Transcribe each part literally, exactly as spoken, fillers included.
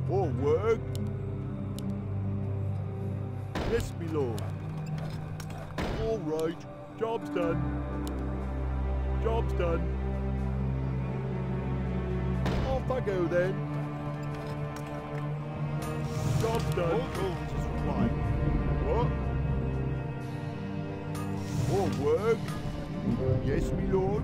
More work? Yes, me lord. All right, job's done. Job's done. Off I go then. Job's done. All tools is required. What? More work? Yes, me lord.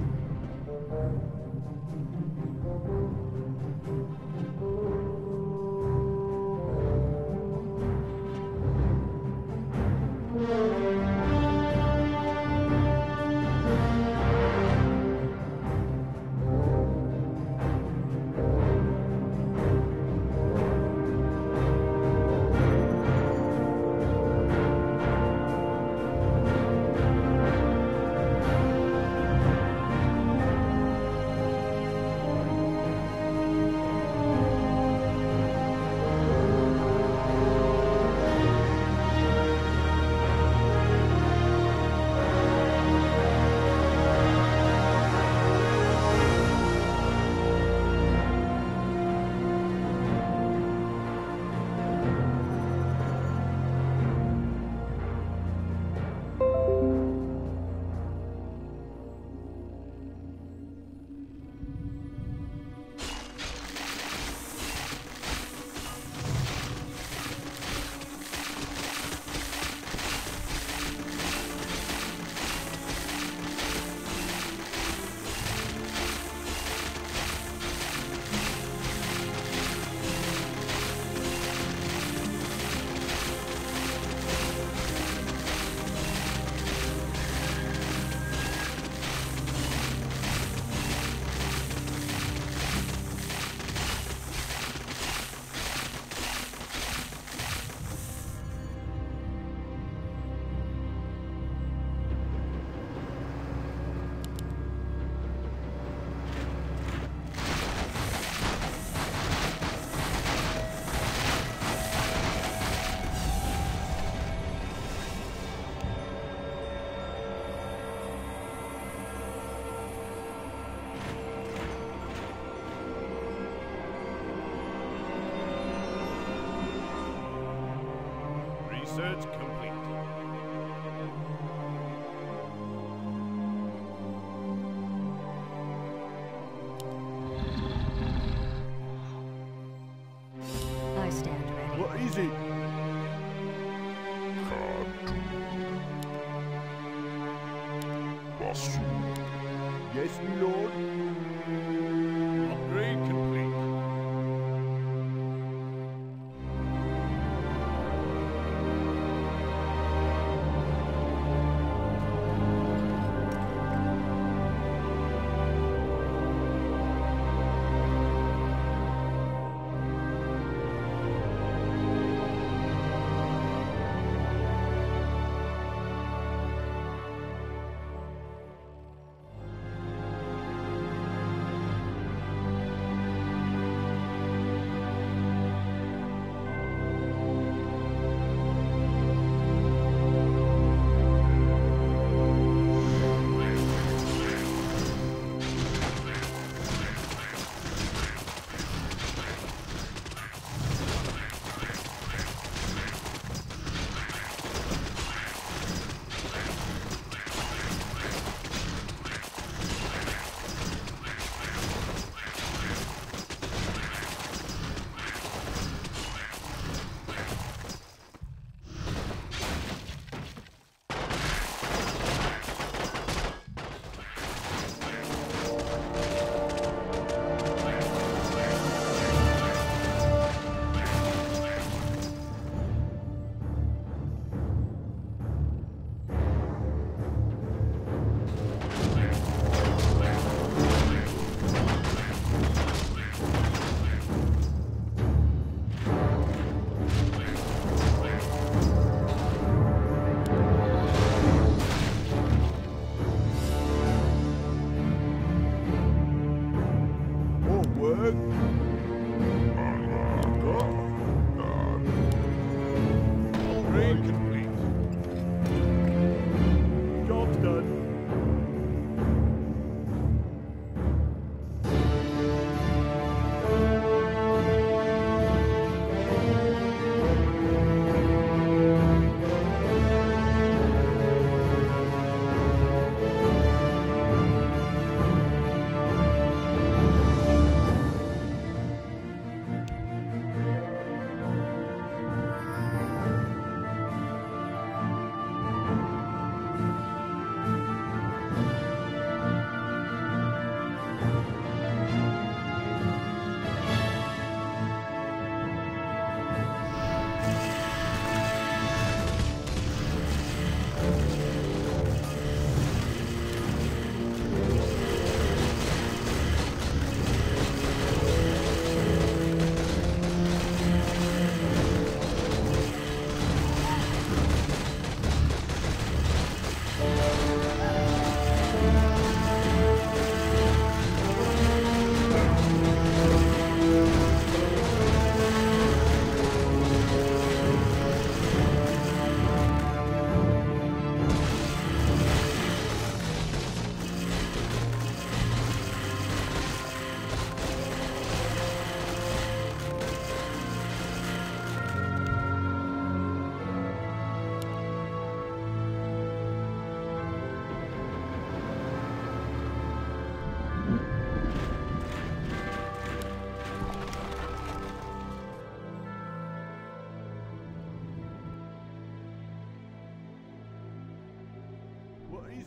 Research complete. I stand ready. What is it? Yes, me lord. Upgrade complete.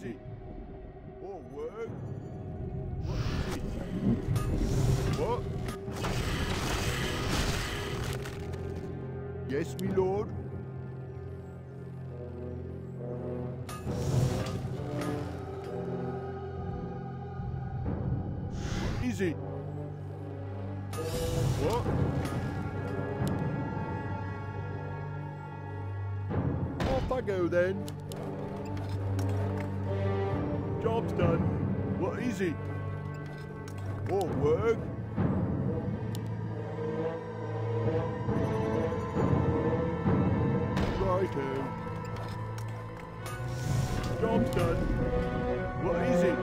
it? More work? What is it? What? Yes, me lord. What is it? What? Off I go then. Job's done. What is it? More work? Righto. Job's done. What is it?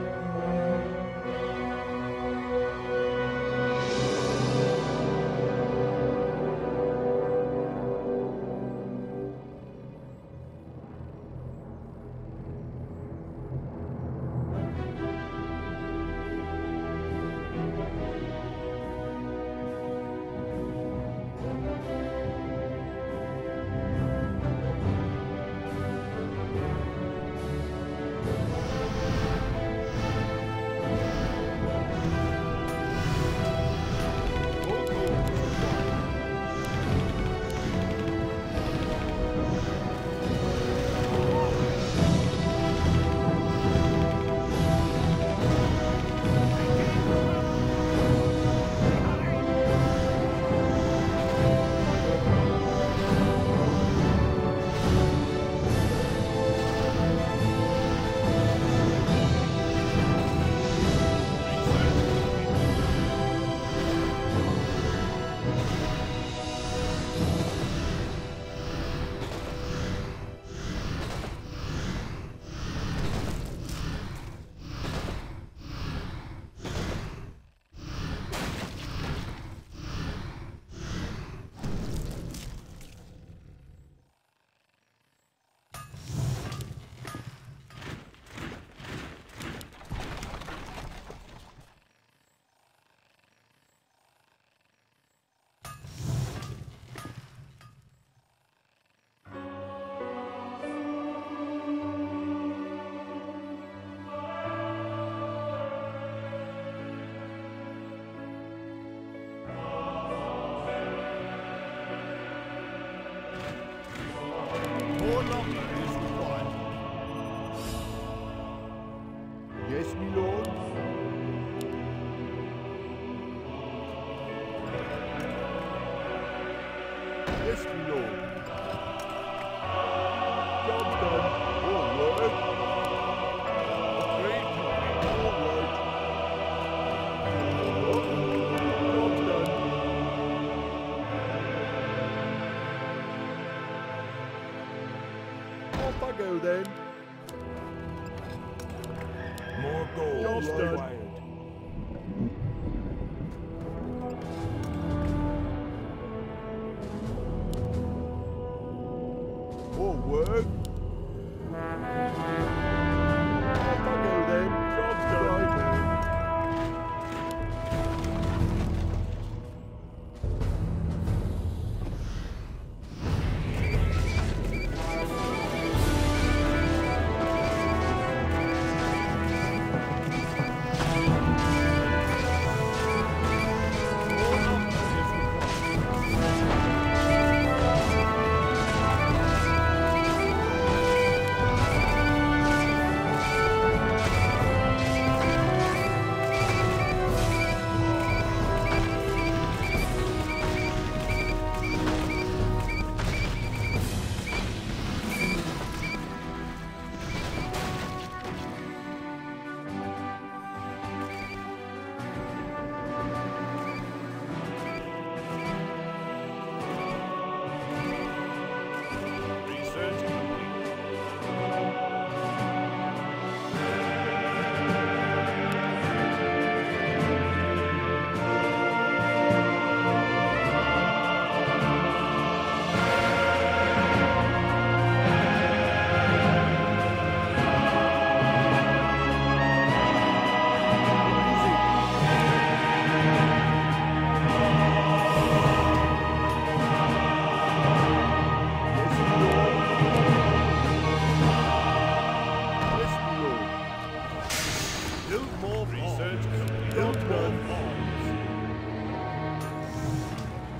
Yes, me lord. Yes, me lord. Job's done. All right. Agreed. All right. Job's done. Off I go then. More gold Job's done. required. More work. Off I go then. Job's done.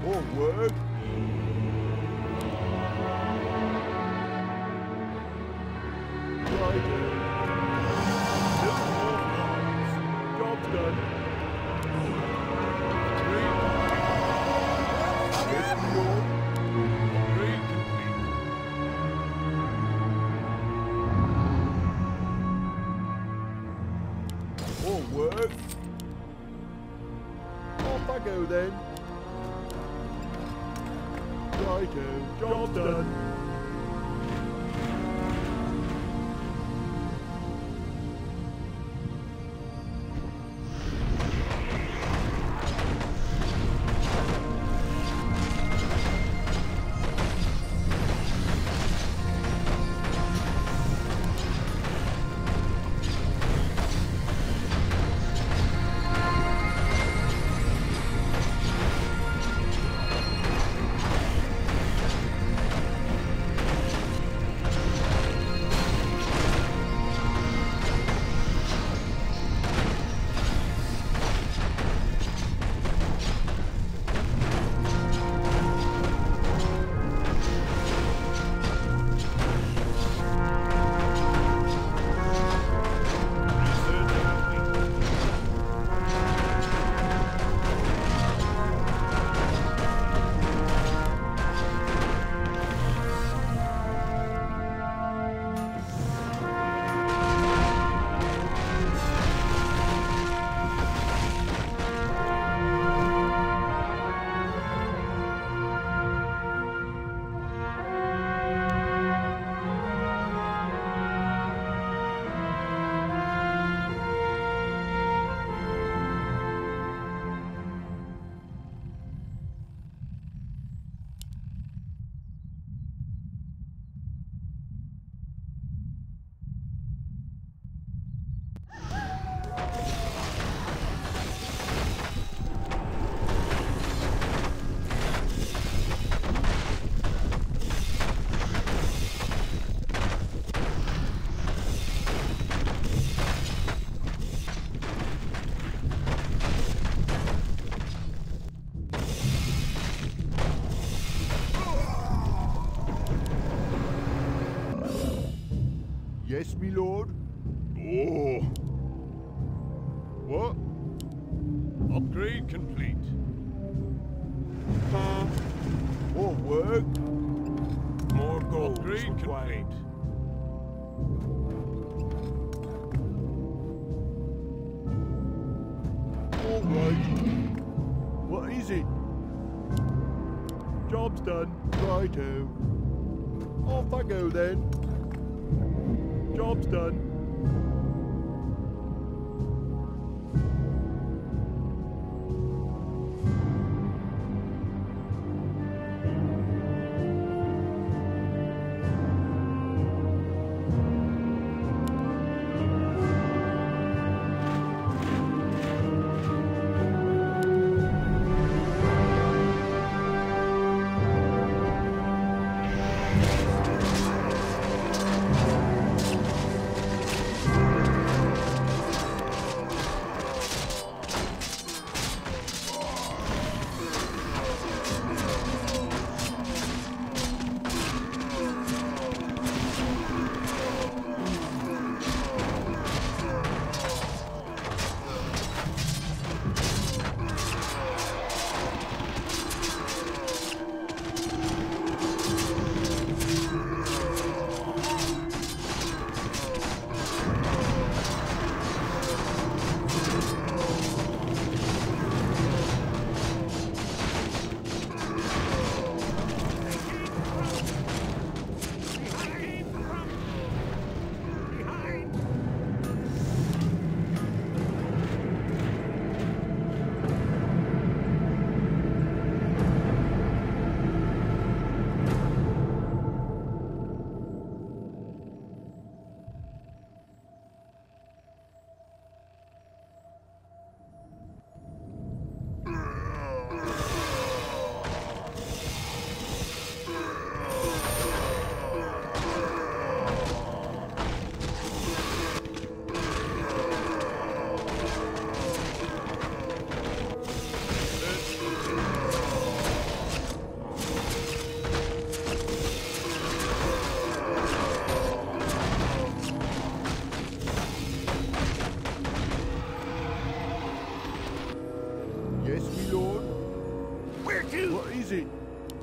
More work. Righto. Build more farms. Job's done. Agreed. Yes, my lord. Upgrade complete. More work. Off I go then. Righto. Job's done. Yes, my lord. Oh. What? Upgrade complete. More work. More gold Upgrade required. complete. All right. What is it? Job's done. Righto. Off I go then. Job's done. to. What is it?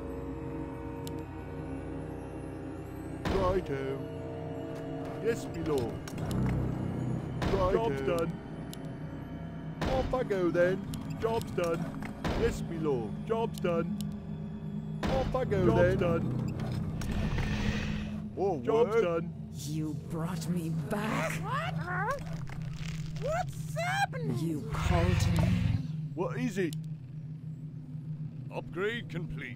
Righto. Yes, my lord. Righto. Job's done. Off I go then. Job's done. Yes, my lord. Job's done. Off I go Job's then. Done. Oh, Job's word. Done. You brought me back. What? What's happening? You called me. What is it? Upgrade complete.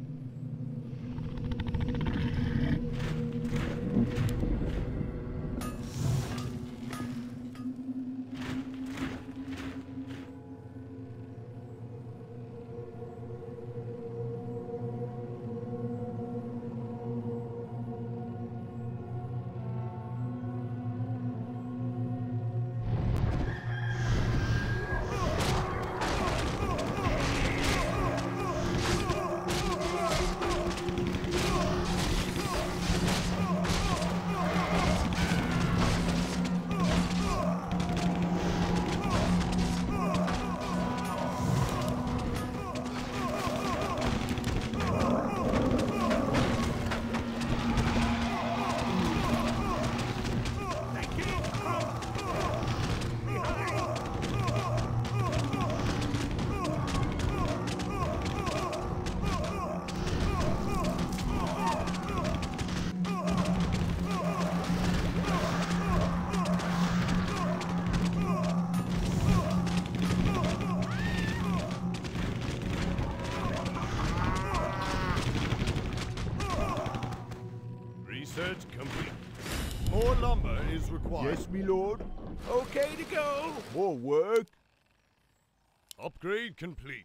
Research complete. More lumber is required. Yes, me lord. Okay to go. More work. Upgrade complete.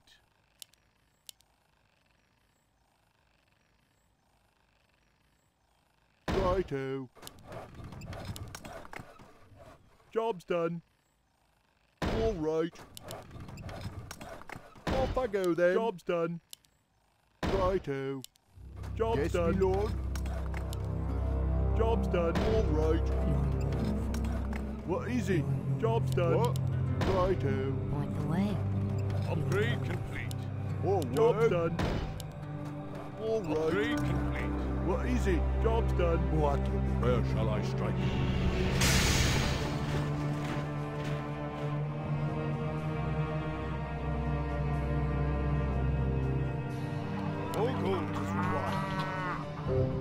Righto. Job's done. All right. Off I go then. Job's done. Righto. Job's yes, done. Yes, me lord. Job's done. All right. What is it? Job's done. What? Righto. Point the way. Upgrade complete. All Job's right. done. All right. Upgrade complete. What is it? Job's done. What? Where shall I strike? All gold is required.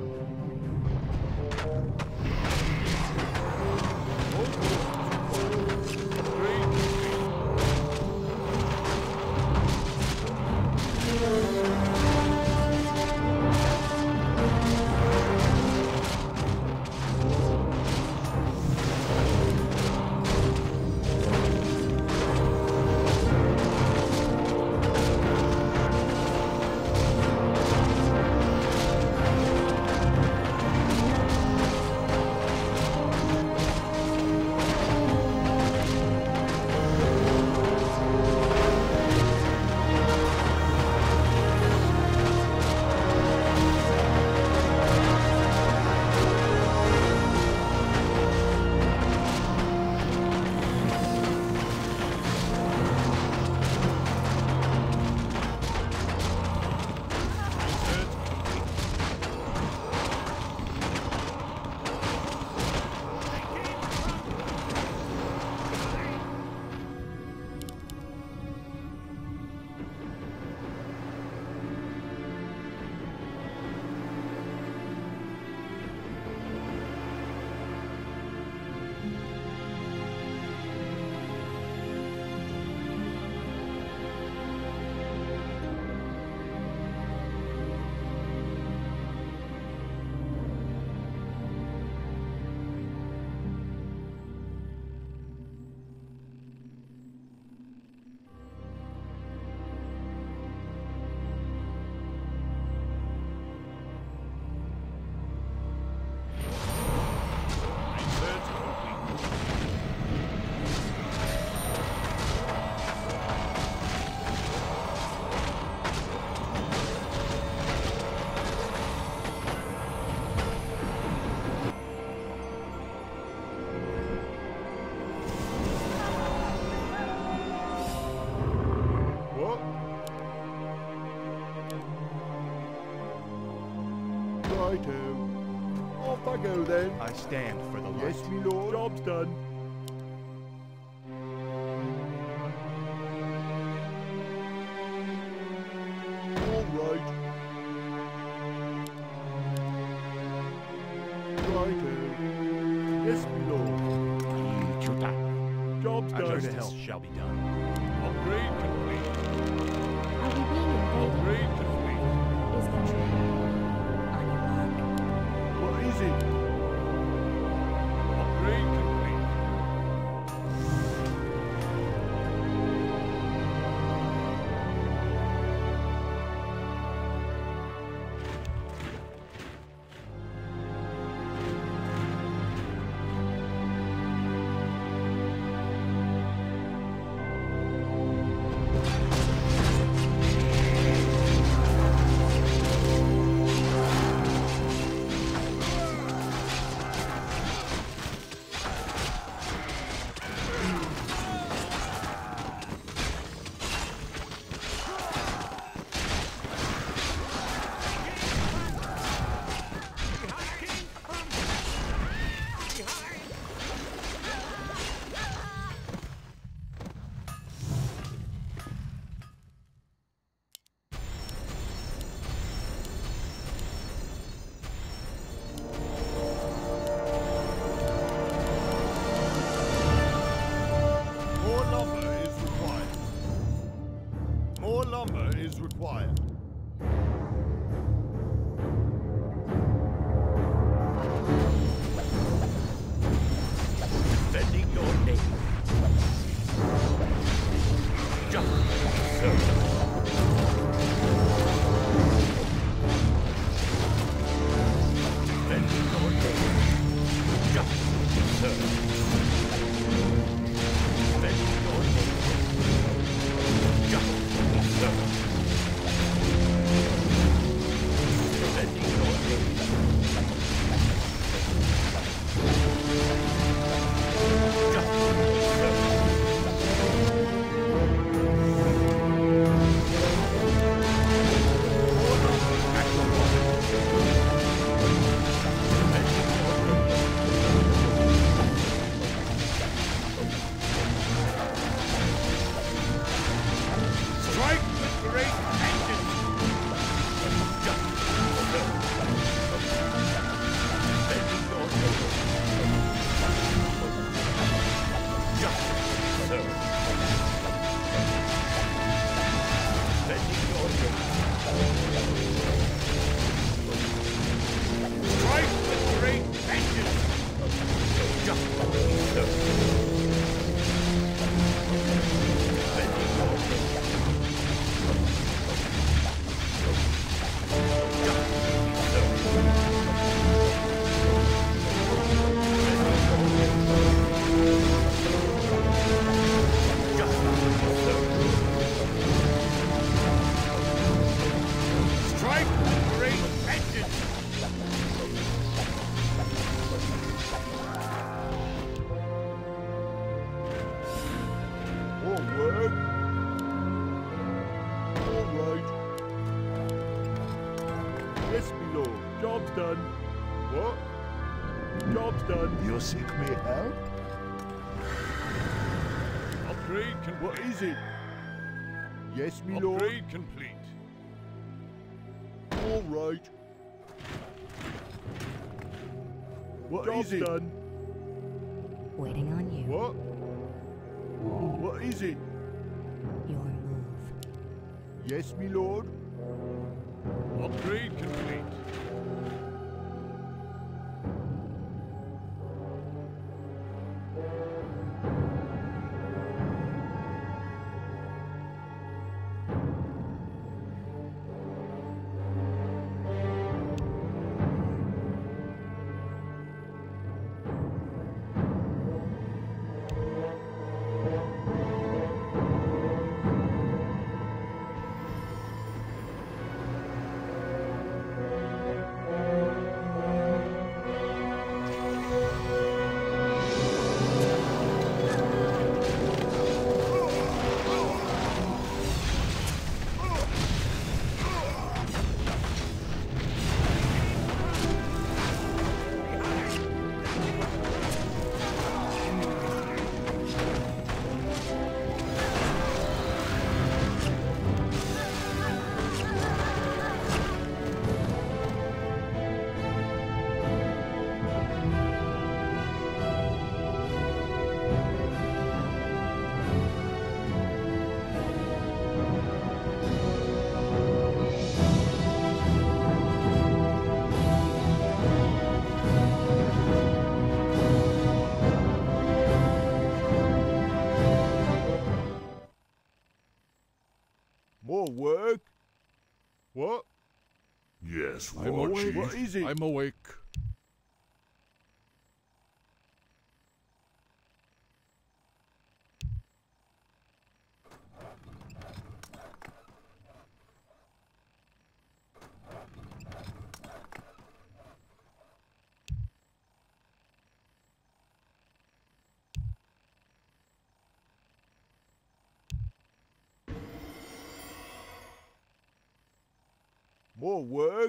Righto. Off I go then. I stand for the light. Yes, me lord. Job's done. All right. Righto. Yes, me lord. Job's done. Justice shall be done. Upgrade complete. Are we being invaded? Upgrade complete. Is that true? On your mark. What is it? Upgrade complete. is required. Defending your name. Justice served. Defending your name. Justice served. Defending your name. Justice served. Defending your name. You seek me help? Upgrade complete. What is it? Yes, me lord. Upgrade complete. All right. What Job's is it? Done. Waiting on you. What? What is it? Your move. Yes, me lord. Upgrade complete. What? Yes, I'm War awake. Chief. What is it? I'm awake. More work?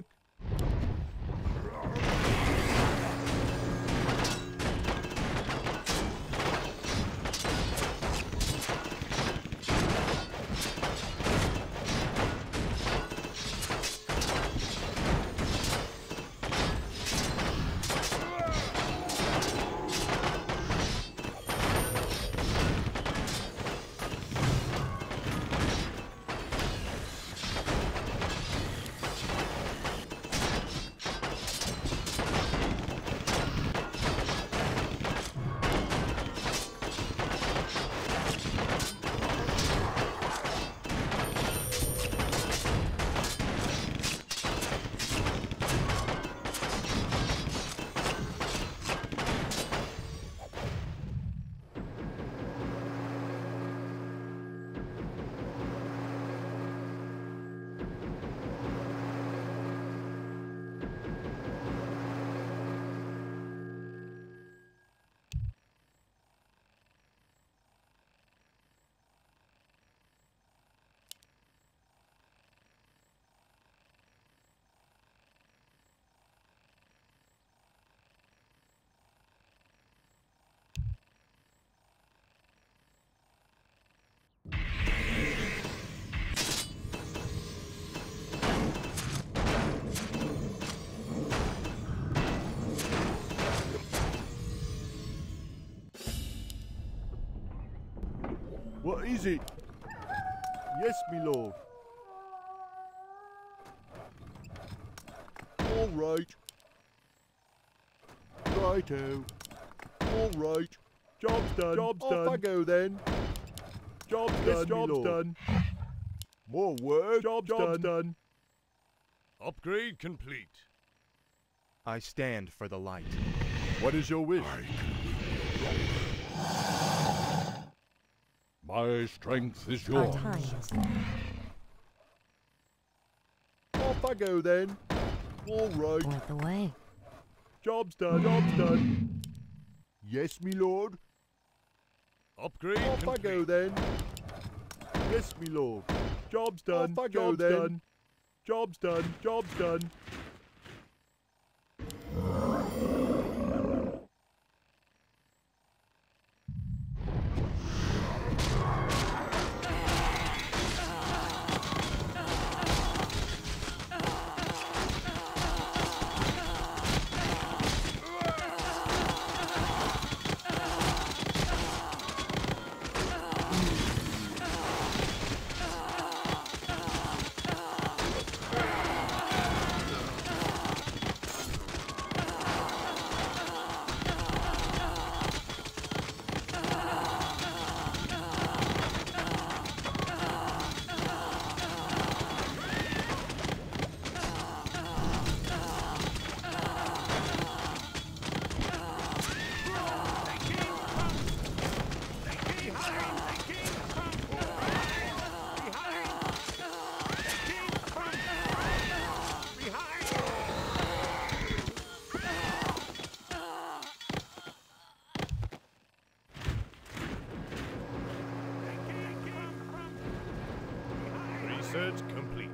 What is it? Yes, me lord. All right. Righto. All right. Job's done. Job's Off done. I go then. Job's Yes, done. job's me lord. done. More work. Job's, Job's done. done. Upgrade complete. I stand for the light. What is your wish? My strength is Our yours. time is now. Off I go then. All right. Point the way. Job's done. Job's done. Yes, me lord. Upgrade Off I complete. go then. Yes, me lord. Job's done. Off I go Job's then. done. Job's done. Job's done. Research complete.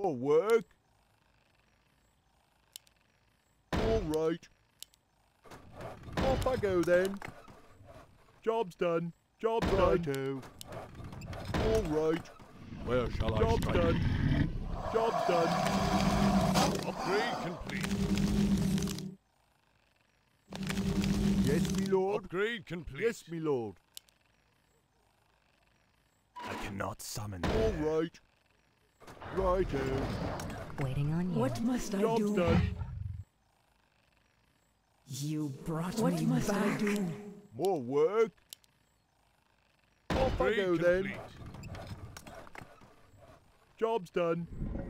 More work. All right. Off I go then. Job's done. Job's done. Righto. All right. Where shall I Job's strike? done. Job's done. Upgrade complete. Yes, me lord. Upgrade complete. Yes, me lord. I cannot summon. All right. Righto. Waiting on you. What must I Job's do? done. You brought What me must back. I do? More work. Off I Upgrade go complete. then. Job's done.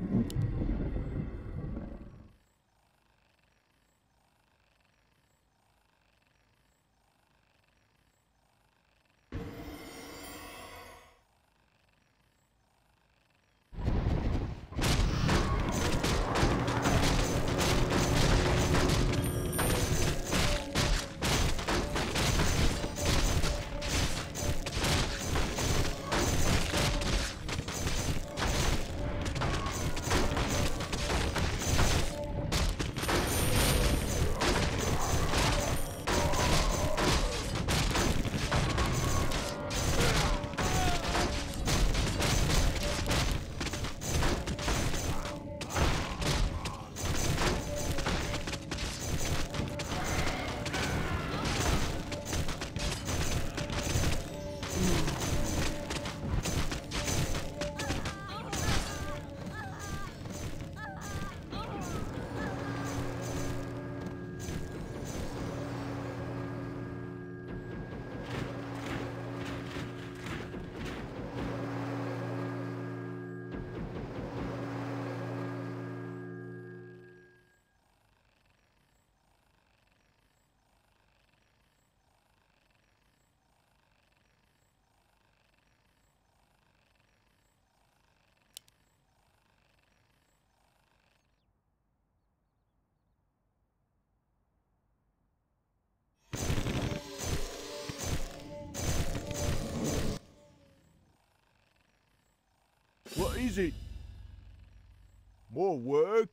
What is it? More work?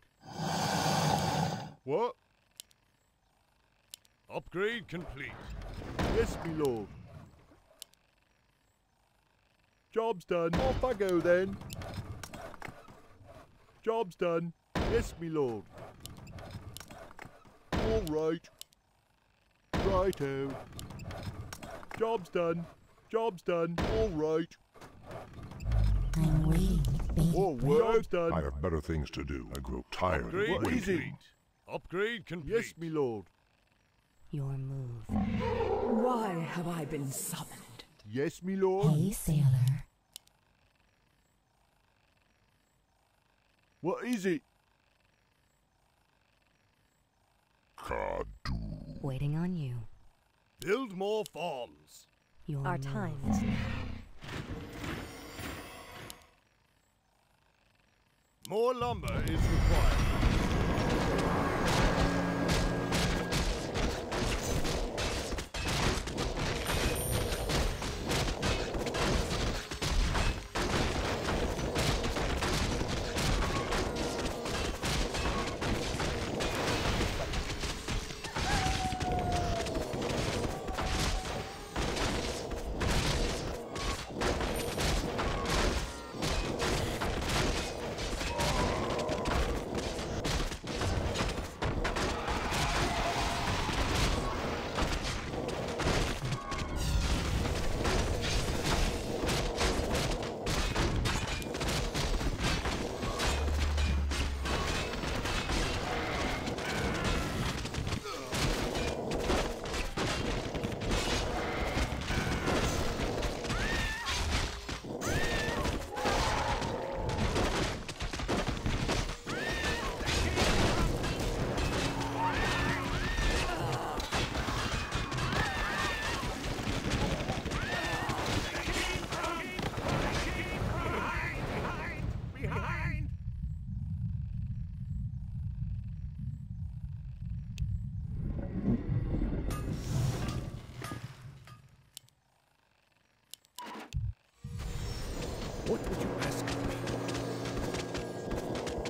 What? Upgrade complete. Yes, me lord. Job's done. Off I go then. Job's done. Yes, me lord. All right. Righto. Job's done. Job's done. All right. I'm waiting, baby. More work. Job's done. I have better things to do. I grow tired of Upgrade What is it? complete. Upgrade complete. Yes, me lord. Your move. Why have I been summoned? Yes, me lord. Hey, sailor. What is it? Cadu. Waiting on you. Build more farms. Your Our move. time is now. More lumber is required. What would you ask of me?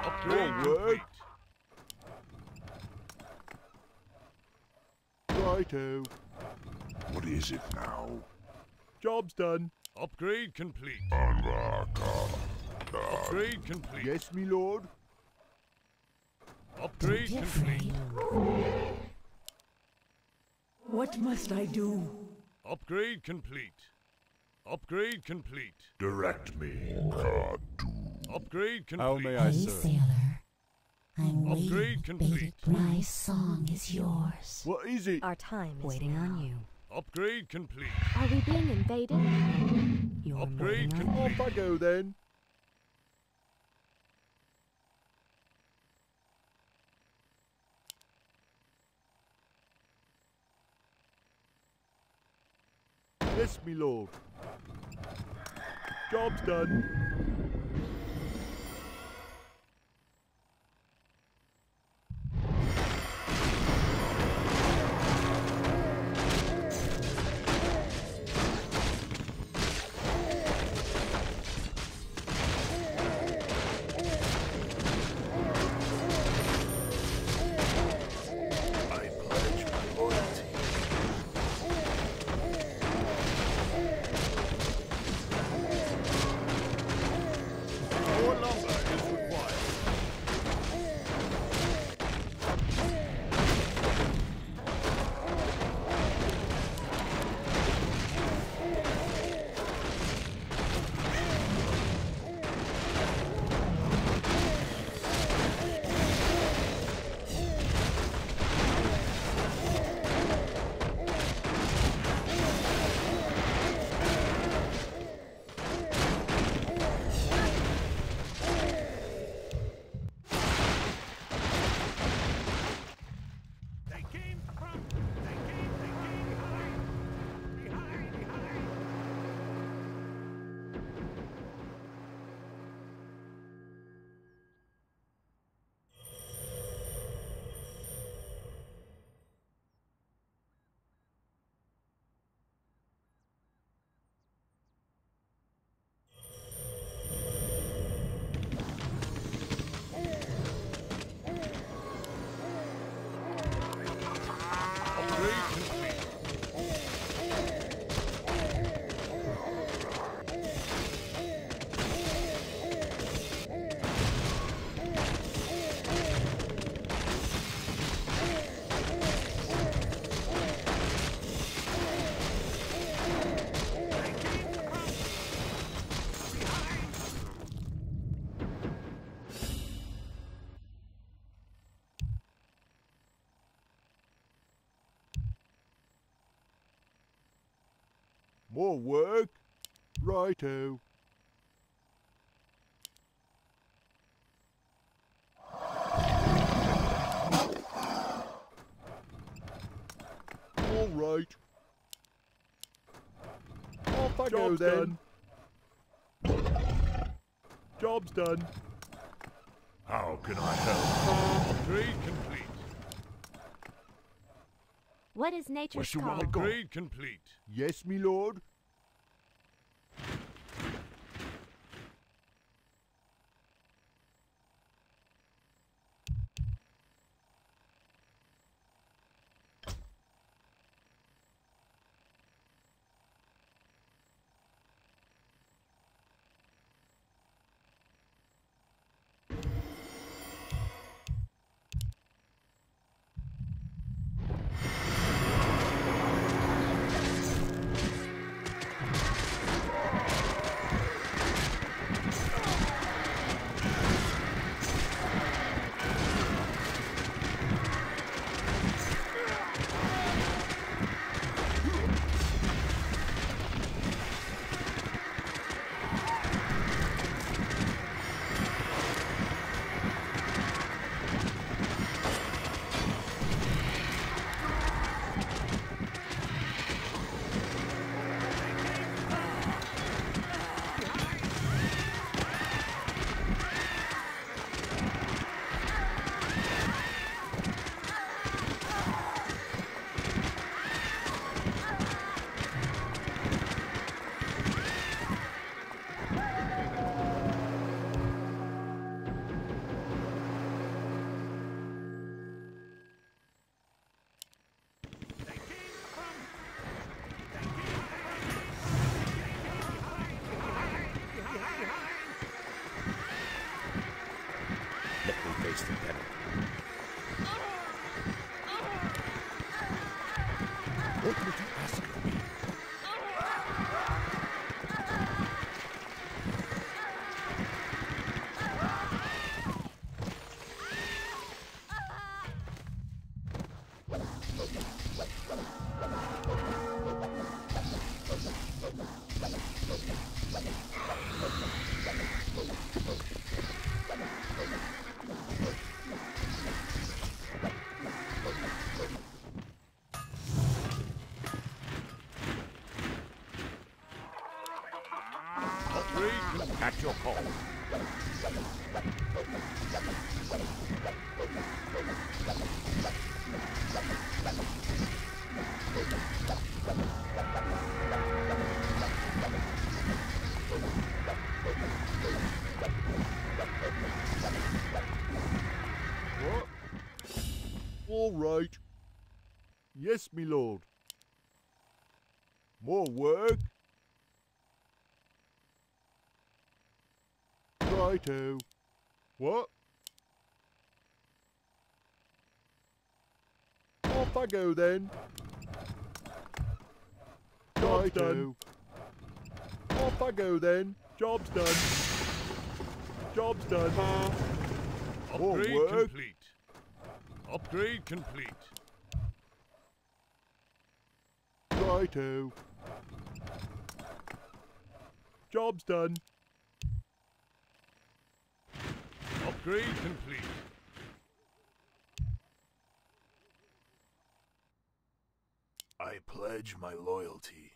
Upgrade More work. complete. Righto. What is it now? Job's done. Upgrade complete. Anraka. Upgrade complete. Yes, me lord. Upgrade Don't be complete. afraid. What must I do? Upgrade complete. Upgrade complete. Direct me, Kadu. Upgrade complete. How may I Hey, serve? sailor. I'm Upgrade waiting with bated complete. breath. My song is yours. What is it? Our time is Waiting now. on you. Upgrade complete. Are we being invaded? You're Upgrade waiting on complete. Off I go then. Yes, me lord. Job's done. I pledge my loyalty. More lumber is required. They came from. They came. They came behind. Behind. Behind. Upgrade complete. More work. Righto. All right. Off I go Job's then. Job's done. How can I help? Upgrade complete. What is nature's you call? wanna go? Upgrade complete. Yes, me lord. At your call. What? All right. Yes, me lord. More work? Righto. What? Off I go then. Job's done. Off I go then. Job's done. Job's done. More Upgrade work? complete. Upgrade complete. Righto. Job's done. Upgrade complete. I pledge my loyalty.